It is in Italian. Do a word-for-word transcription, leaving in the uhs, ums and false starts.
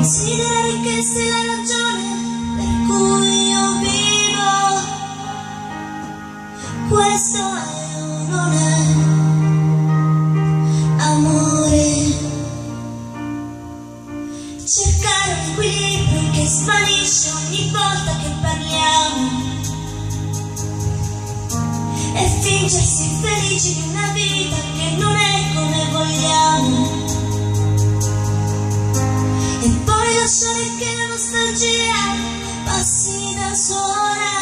considerare che sei la ragione per cui io vivo. Questo è o non è amore? Cercare un equilibrio che svanisce ogni volta che parliamo e fingersi felici di una vita che non è come vogliamo, e poi lasciare che la nostalgia passi da sola.